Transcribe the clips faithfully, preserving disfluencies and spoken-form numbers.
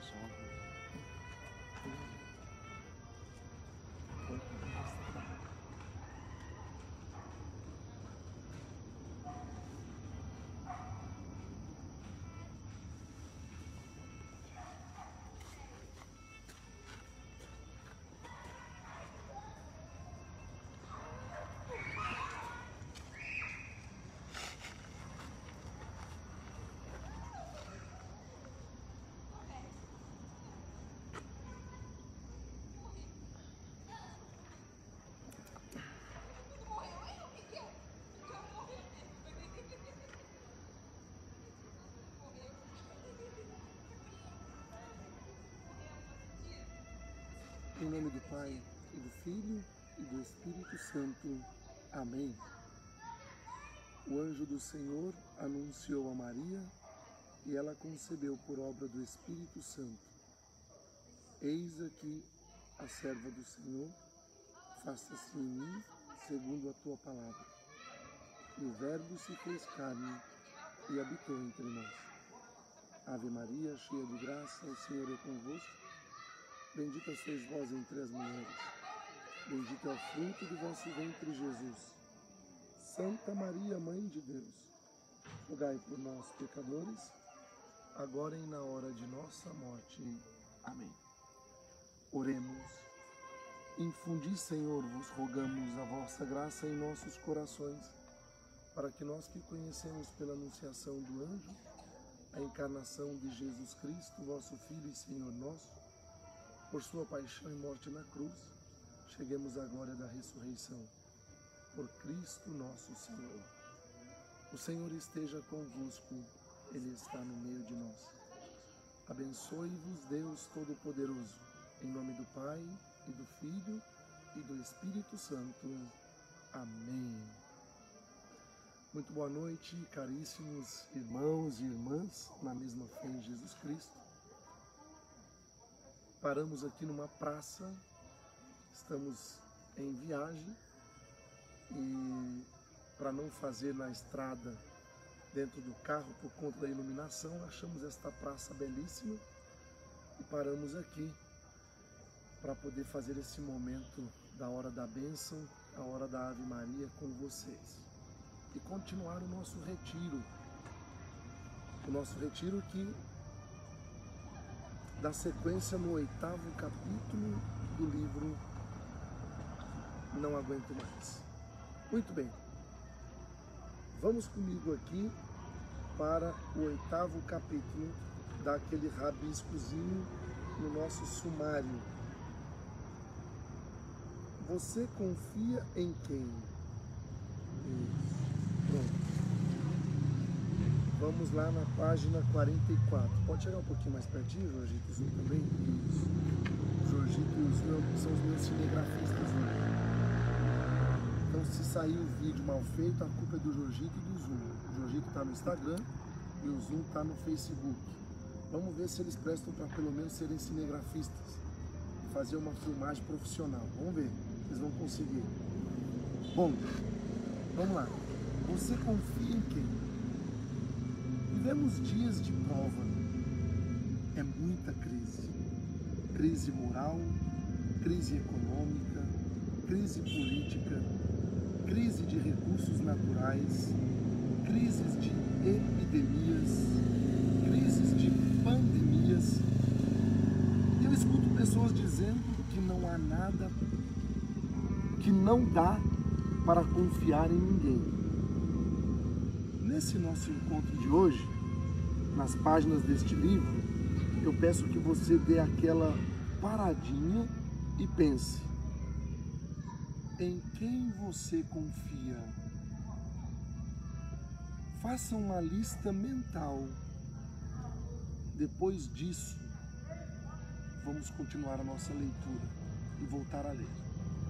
Em nome do Pai, e do Filho, e do Espírito Santo. Amém. O anjo do Senhor anunciou a Maria, e ela concebeu por obra do Espírito Santo. Eis aqui a serva do Senhor, faça-se em mim segundo a tua palavra. E o Verbo se fez carne e habitou entre nós. Ave Maria, cheia de graça, o Senhor é convosco. Bendita sois vós entre as mulheres, bendito é o fruto do vosso ventre, Jesus. Santa Maria, Mãe de Deus, rogai por nós, pecadores, agora e na hora de nossa morte. Amém. Oremos. Infundi, Senhor, vos rogamos a vossa graça em nossos corações, para que nós que conhecemos pela anunciação do anjo a encarnação de Jesus Cristo, vosso Filho e Senhor nosso, por sua paixão e morte na cruz, cheguemos à glória da ressurreição. Por Cristo nosso Senhor. O Senhor esteja convosco, Ele está no meio de nós. Abençoe-vos Deus Todo-Poderoso, em nome do Pai, e do Filho, e do Espírito Santo. Amém. Muito boa noite, caríssimos irmãos e irmãs, na mesma fé em Jesus Cristo. Paramos aqui numa praça, estamos em viagem e para não fazer na estrada dentro do carro por conta da iluminação, achamos esta praça belíssima e paramos aqui para poder fazer esse momento da hora da bênção, a hora da Ave Maria com vocês e continuar o nosso retiro, o nosso retiro que da sequência no oitavo capítulo do livro Não Aguento Mais. Muito bem, vamos comigo aqui para o oitavo capítulo, daquele rabiscozinho no nosso sumário. Você confia em quem? Isso. Pronto. Vamos lá na página quarenta e quatro. Pode chegar um pouquinho mais pertinho, Jorgito, o Zoom também? Isso. O Jorgito e o Zoom são os meus cinegrafistas, né? Então, se sair o vídeo mal feito, a culpa é do Jorgito e do Zoom. O Jorgito está no Instagram e o Zoom está no Facebook. Vamos ver se eles prestam para pelo menos serem cinegrafistas e fazer uma filmagem profissional. Vamos ver, eles vão conseguir. Bom, vamos lá. Você confia em quem? Vivemos dias de prova, é muita crise, crise moral, crise econômica, crise política, crise de recursos naturais, crises de epidemias, crises de pandemias. Eu escuto pessoas dizendo que não há nada, que não dá para confiar em ninguém. Nesse nosso encontro de hoje, nas páginas deste livro, eu peço que você dê aquela paradinha e pense: em quem você confia? Faça uma lista mental. Depois disso, vamos continuar a nossa leitura e voltar a ler.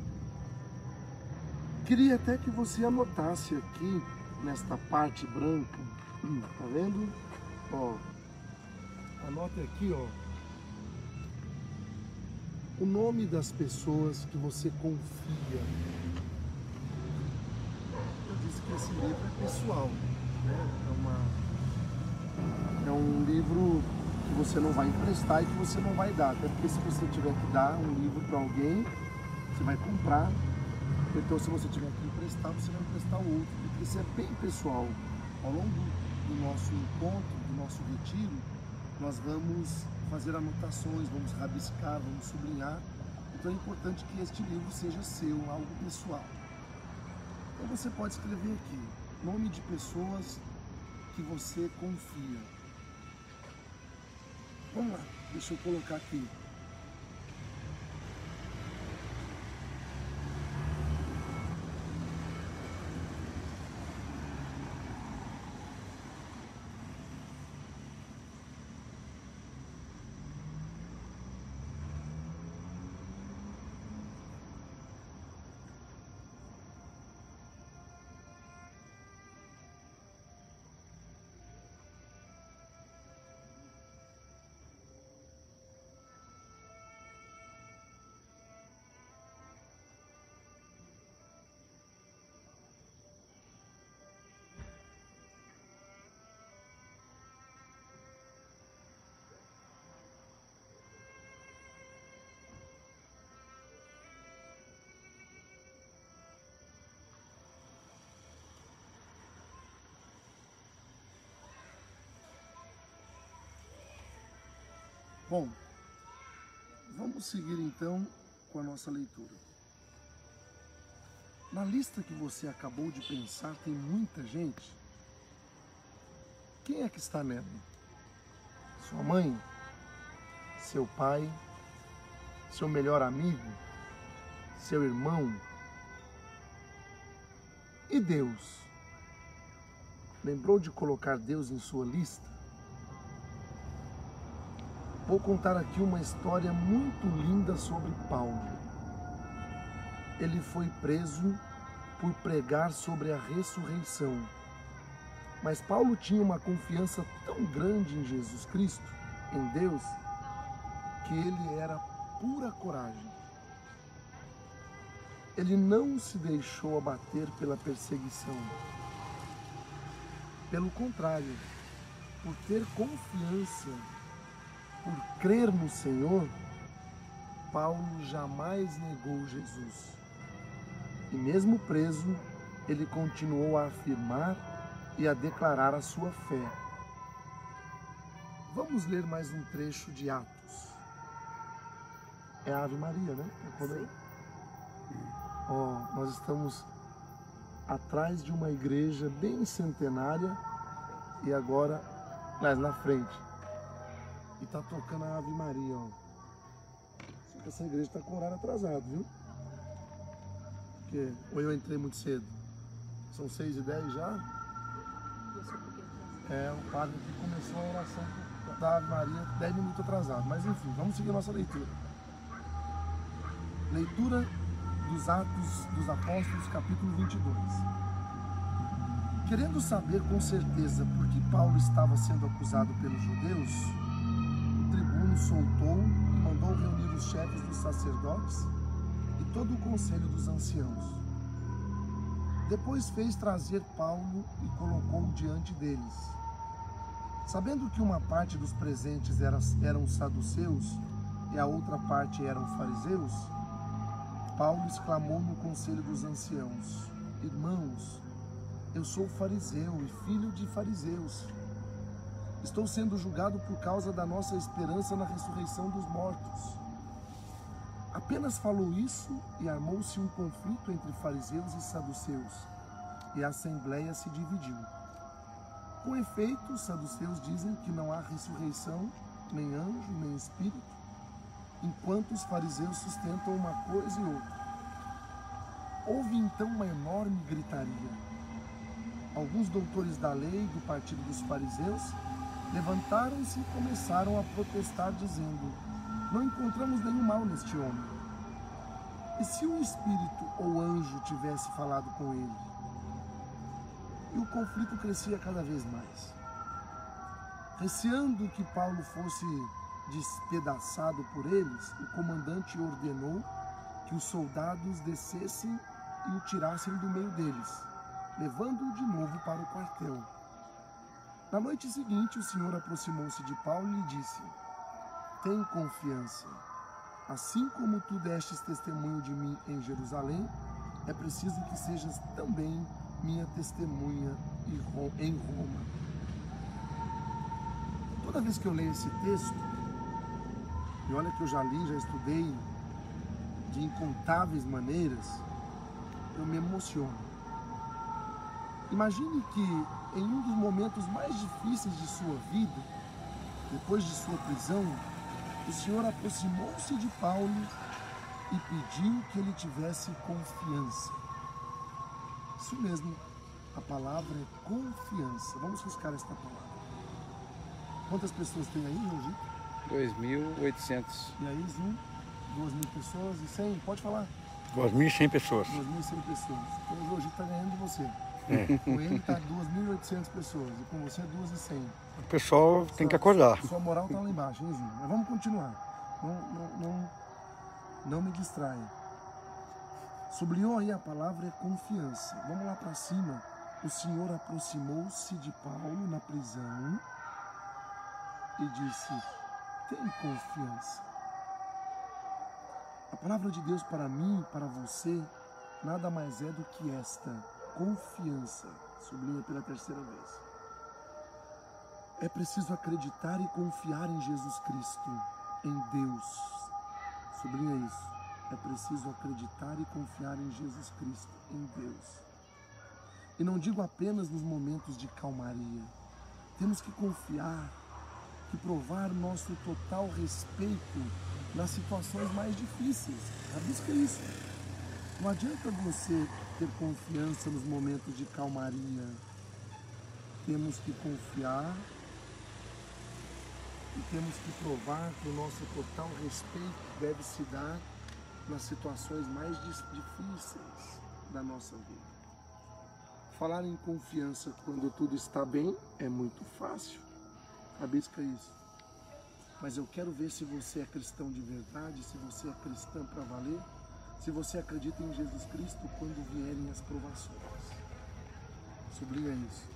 Queria até que você anotasse aqui, nesta parte branca, tá vendo? Ó, anote aqui, ó, o nome das pessoas que você confia. Eu disse que esse livro é pessoal, né? É, uma, é um livro que você não vai emprestar e que você não vai dar. Até porque se você tiver que dar um livro para alguém, você vai comprar. Então se você tiver que emprestar, você vai emprestar o outro. Porque isso é bem pessoal. Ao longo do nosso encontro, do nosso retiro, nós vamos fazer anotações, vamos rabiscar, vamos sublinhar. Então é importante que este livro seja seu, algo pessoal. Então você pode escrever aqui, nome de pessoas que você confia. Vamos lá, deixa eu colocar aqui. Bom, vamos seguir então com a nossa leitura. Na lista que você acabou de pensar tem muita gente. Quem é que está nela? Sua mãe? Seu pai? Seu melhor amigo? Seu irmão? E Deus? Lembrou de colocar Deus em sua lista? Vou contar aqui uma história muito linda sobre Paulo. Ele foi preso por pregar sobre a ressurreição. Mas Paulo tinha uma confiança tão grande em Jesus Cristo, em Deus, que ele era pura coragem. Ele não se deixou abater pela perseguição. Pelo contrário, por ter confiança, por crer no Senhor, Paulo jamais negou Jesus. E mesmo preso, ele continuou a afirmar e a declarar a sua fé. Vamos ler mais um trecho de Atos. É a Ave Maria, né? Sim. Ó, nós estamos atrás de uma igreja bem centenária e agora, mas na frente. E tá tocando a Ave Maria, ó. Só que essa igreja tá com o horário atrasado, viu? Porque, ou eu entrei muito cedo? São seis e dez já? É, o padre que começou a oração da Ave Maria dez minutos atrasado. Mas enfim, vamos seguir a nossa leitura. Leitura dos Atos dos Apóstolos, capítulo vinte e dois. Querendo saber com certeza por que Paulo estava sendo acusado pelos judeus, o tribuno soltou e mandou reunir os chefes dos sacerdotes e todo o conselho dos anciãos. Depois fez trazer Paulo e colocou-o diante deles. Sabendo que uma parte dos presentes era, eram saduceus e a outra parte eram fariseus, Paulo exclamou no conselho dos anciãos: Irmãos, eu sou fariseu e filho de fariseus. Estou sendo julgado por causa da nossa esperança na ressurreição dos mortos. Apenas falou isso e armou-se um conflito entre fariseus e saduceus, e a assembleia se dividiu. Com efeito, os saduceus dizem que não há ressurreição, nem anjo, nem espírito, enquanto os fariseus sustentam uma coisa e outra. Houve então uma enorme gritaria. Alguns doutores da lei do partido dos fariseus levantaram-se e começaram a protestar, dizendo: Não encontramos nenhum mal neste homem. E se um espírito ou anjo tivesse falado com ele? E o conflito crescia cada vez mais. Receando que Paulo fosse despedaçado por eles, o comandante ordenou que os soldados descessem e o tirassem do meio deles, levando-o de novo para o quartel. Na noite seguinte, o Senhor aproximou-se de Paulo e lhe disse: tem confiança. Assim como tu destes testemunho de mim em Jerusalém, é preciso que sejas também minha testemunha em Roma. Toda vez que eu leio esse texto, e olha que eu já li, já estudei de incontáveis maneiras, eu me emociono. Imagine que em um dos momentos mais difíceis de sua vida, depois de sua prisão, o Senhor aproximou-se de Paulo e pediu que ele tivesse confiança. Isso mesmo, a palavra é confiança. Vamos buscar esta palavra. Quantas pessoas tem aí, Jogito? dois mil e oitocentos. E aí, Zoom? duas mil pessoas e cem? Pode falar? duas mil e cem pessoas. duas mil e cem pessoas. Então o Jogito está ganhando de você. É. Com ele está duas mil e oitocentas pessoas e com você duas mil e cem. O pessoal tem que acordar. Sua moral está lá embaixo, hein, Zinho? Mas vamos continuar. Não, não, não, não me distraia. Sublinhou aí a palavra é confiança. Vamos lá para cima. O Senhor aproximou-se de Paulo na prisão e disse: tem confiança. A palavra de Deus para mim, para você, nada mais é do que esta confiança. Sublinha pela terceira vez. É preciso acreditar e confiar em Jesus Cristo, em Deus. Sublinha isso. É preciso acreditar e confiar em Jesus Cristo, em Deus. E não digo apenas nos momentos de calmaria. Temos que confiar, que provar nosso total respeito nas situações mais difíceis. Rabisca isso. Não adianta você ter confiança nos momentos de calmaria. Temos que confiar e temos que provar que o nosso total respeito deve se dar nas situações mais difíceis da nossa vida. Falar em confiança quando tudo está bem é muito fácil. Rabisca isso. Mas eu quero ver se você é cristão de verdade, se você é cristã para valer, se você acredita em Jesus Cristo quando vierem as provações. Sublinha isso.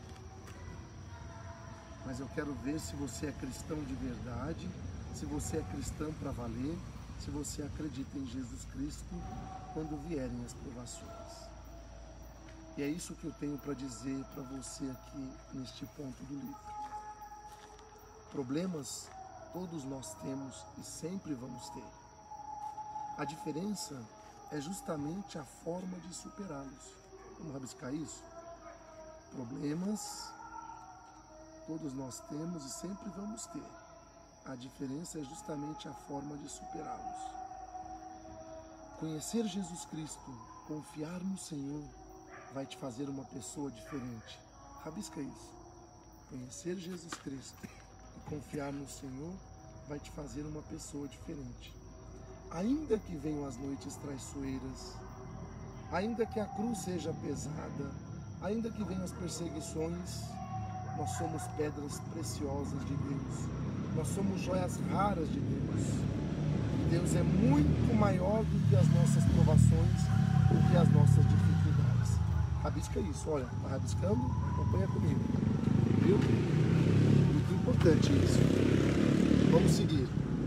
Mas eu quero ver se você é cristão de verdade, se você é cristão para valer, se você acredita em Jesus Cristo quando vierem as provações. E é isso que eu tenho para dizer para você aqui neste ponto do livro. Problemas todos nós temos e sempre vamos ter. A diferença é justamente a forma de superá-los. Vamos rabiscar isso? Problemas todos nós temos e sempre vamos ter. A diferença é justamente a forma de superá-los. Conhecer Jesus Cristo, confiar no Senhor, vai te fazer uma pessoa diferente. Rabisca isso. Conhecer Jesus Cristo e confiar no Senhor vai te fazer uma pessoa diferente. Ainda que venham as noites traiçoeiras, ainda que a cruz seja pesada, ainda que venham as perseguições, nós somos pedras preciosas de Deus. Nós somos joias raras de Deus. Deus é muito maior do que as nossas provações, do que as nossas dificuldades. Rabisca isso, olha, está rabiscando? Acompanha comigo. Viu? Muito importante isso. Vamos seguir.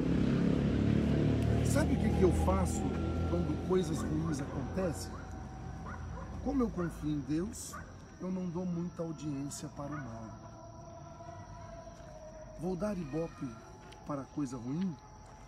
Sabe o que, que eu faço quando coisas ruins acontecem? Como eu confio em Deus, eu não dou muita audiência para o mal. Vou dar ibope para coisa ruim?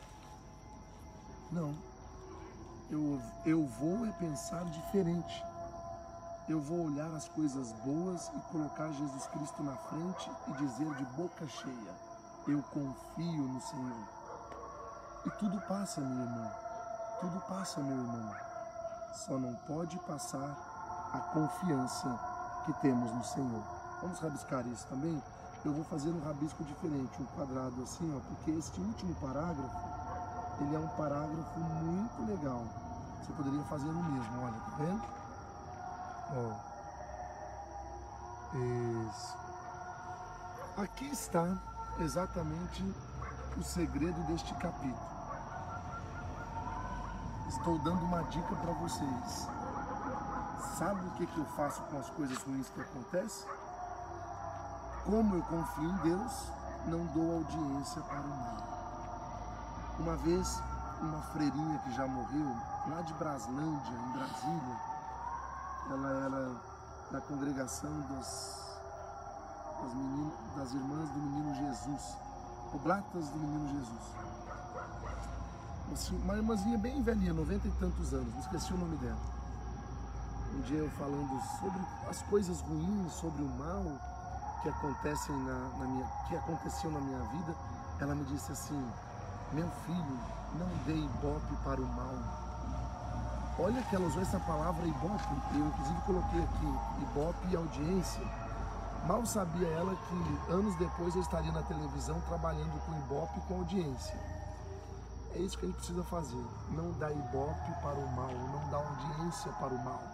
Não. Eu, eu vou é pensar diferente. Eu vou olhar as coisas boas e colocar Jesus Cristo na frente e dizer de boca cheia: eu confio no Senhor. E tudo passa, minha irmã. Tudo passa, meu irmão. Só não pode passar a confiança que temos no Senhor. Vamos rabiscar isso também? Eu vou fazer um rabisco diferente, um quadrado assim, ó, porque este último parágrafo, ele é um parágrafo muito legal. Você poderia fazer o mesmo, olha, tá vendo? Ó. Isso. Aqui está exatamente o segredo deste capítulo. Estou dando uma dica para vocês. Sabe o que, que eu faço com as coisas ruins que acontecem? como eu confio em Deus, não dou audiência para o mal. Uma vez, uma freirinha que já morreu, lá de Braslândia, em Brasília, ela era da congregação das, das, meninas, das irmãs do Menino Jesus, Oblatas do Menino Jesus. Assim, uma irmãzinha bem velhinha, noventa e tantos anos, não esqueci o nome dela. Um dia eu falando sobre as coisas ruins, sobre o mal que acontecem na, na minha, que aconteceu na minha vida, ela me disse assim: meu filho, não dê ibope para o mal. Olha que ela usou essa palavra ibope, eu inclusive coloquei aqui ibope e audiência. Mal sabia ela que anos depois eu estaria na televisão trabalhando com ibope e com audiência. É isso que a gente precisa fazer, não dar ibope para o mal, não dar audiência para o mal.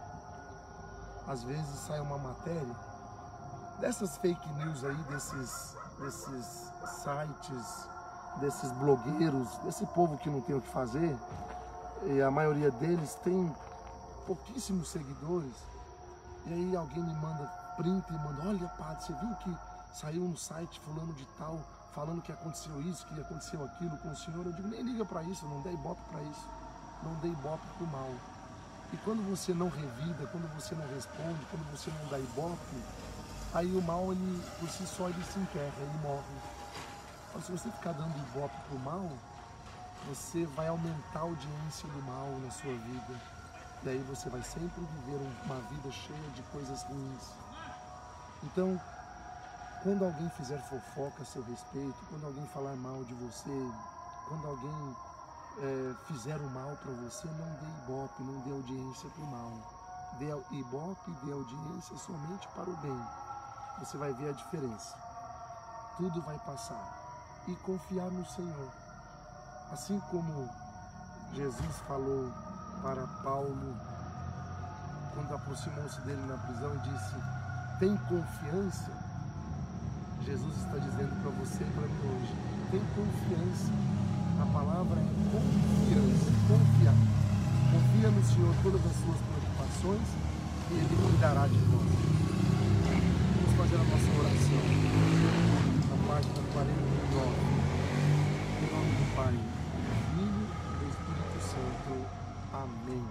Às vezes sai uma matéria, dessas fake news aí, desses, desses sites, desses blogueiros, desse povo que não tem o que fazer, e a maioria deles tem pouquíssimos seguidores, e aí alguém me manda print e manda: olha, padre, você viu que saiu no site fulano de tal, falando que aconteceu isso, que aconteceu aquilo com o senhor? Eu digo: nem liga para isso, não dê ibope para isso, não dê ibope para o mal. E quando você não revida, quando você não responde, quando você não dá ibope, aí o mal, ele, por si só, ele se enterra, ele morre. Mas se você ficar dando ibope para o mal, você vai aumentar a audiência do mal na sua vida. E aí você vai sempre viver uma vida cheia de coisas ruins. Então, quando alguém fizer fofoca a seu respeito, quando alguém falar mal de você, quando alguém é, fizer o mal para você, não dê ibope, não dê audiência para o mal. Dê ibope e dê audiência somente para o bem. Você vai ver a diferença. Tudo vai passar. E confiar no Senhor. Assim como Jesus falou para Paulo, quando aproximou-se dele na prisão e disse: tem confiança? Jesus está dizendo para você e para mim hoje: tem confiança. A palavra é confiança, confiar. Confia no Senhor todas as suas preocupações e Ele cuidará de nós. Vamos fazer a nossa oração. Na página quarenta e nove. Em nome do Pai, do Filho e do Espírito Santo. Amém.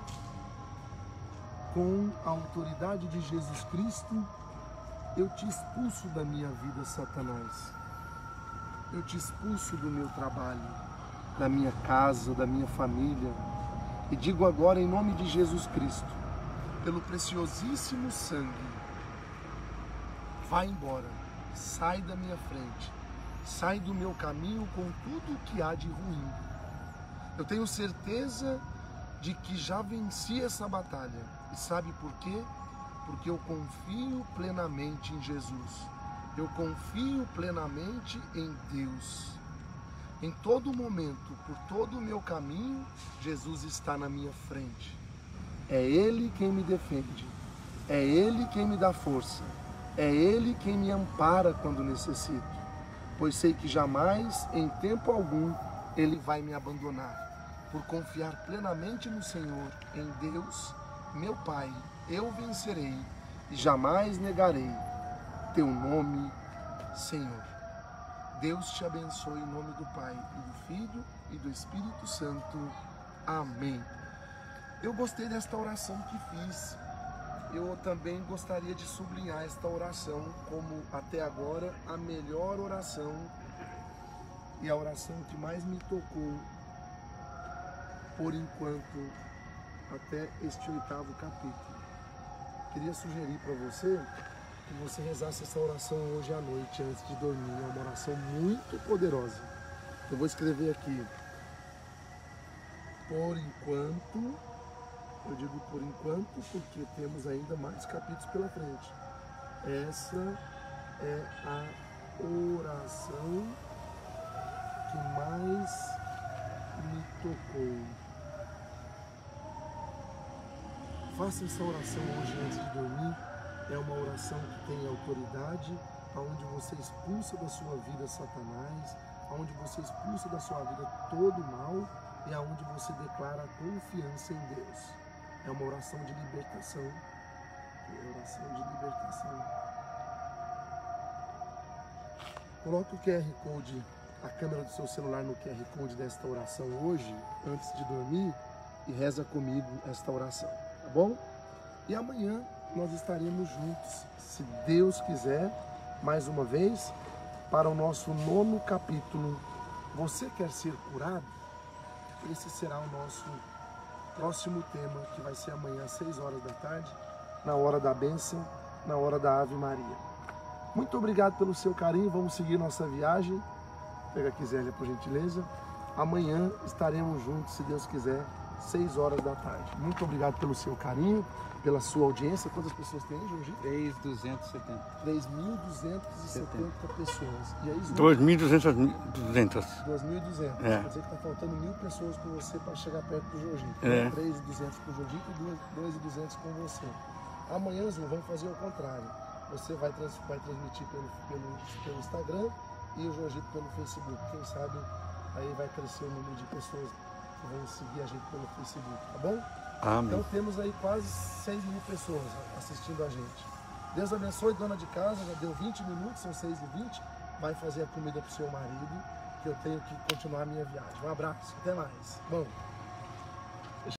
Com a autoridade de Jesus Cristo, eu te expulso da minha vida, Satanás. Eu te expulso do meu trabalho, da minha casa, da minha família. E digo agora, em nome de Jesus Cristo, pelo preciosíssimo sangue, vai embora, sai da minha frente, sai do meu caminho com tudo o que há de ruim. Eu tenho certeza de que já venci essa batalha. E sabe por quê? Porque eu confio plenamente em Jesus. Eu confio plenamente em Deus. Em todo momento, por todo o meu caminho, Jesus está na minha frente. É Ele quem me defende. É Ele quem me dá força. É Ele quem me ampara quando necessito. Pois sei que jamais, em tempo algum, Ele vai me abandonar. Por confiar plenamente no Senhor, em Deus, meu Pai, eu vencerei e jamais negarei teu nome, Senhor. Deus te abençoe em nome do Pai, e do Filho e do Espírito Santo. Amém. Eu gostei desta oração que fiz. Eu também gostaria de sublinhar esta oração como, até agora, a melhor oração e a oração que mais me tocou, por enquanto, até este oitavo capítulo. Queria sugerir para você que você rezasse essa oração hoje à noite, antes de dormir. É uma oração muito poderosa. Eu vou escrever aqui: por enquanto. Eu digo por enquanto porque temos ainda mais capítulos pela frente. Essa é a oração que mais me tocou. Faça essa oração hoje antes de dormir. É uma oração que tem autoridade, onde você expulsa da sua vida Satanás, onde você expulsa da sua vida todo o mal e aonde você declara confiança em Deus. É uma oração de libertação. É oração de libertação. Coloque o Q R Code, a câmera do seu celular no Q R Code desta oração hoje, antes de dormir, e reza comigo esta oração, tá bom? E amanhã nós estaremos juntos, se Deus quiser, mais uma vez, para o nosso nono capítulo. Você quer ser curado? Esse será o nosso próximo tema, que vai ser amanhã às seis horas da tarde, na hora da bênção, na hora da Ave Maria. Muito obrigado pelo seu carinho, vamos seguir nossa viagem. Pega aqui, Zélia, por gentileza. Amanhã estaremos juntos, se Deus quiser, seis horas da tarde. Muito obrigado pelo seu carinho, pela sua audiência. Quantas pessoas tem, Jorge? três mil duzentos e setenta. três mil duzentas e setenta pessoas. E aí, dois mil e duzentas. dois mil e duzentas. É. Quer dizer que está faltando mil pessoas com você para chegar perto do Jorginho. É. três mil e duzentos com o Jorginho e dois mil e duzentos com você. Amanhã, Zul, vamos fazer o contrário. Você vai, trans, vai transmitir pelo, pelo, pelo Instagram e o Jorginho pelo Facebook. Quem sabe aí vai crescer o número de pessoas que vão seguir a gente pelo Facebook, tá bom? Amém. Então temos aí quase seis mil pessoas assistindo a gente. Deus abençoe, dona de casa, já deu vinte minutos, são seis e vinte. Vai fazer a comida para o seu marido, que eu tenho que continuar a minha viagem. Um abraço, até mais. Bom.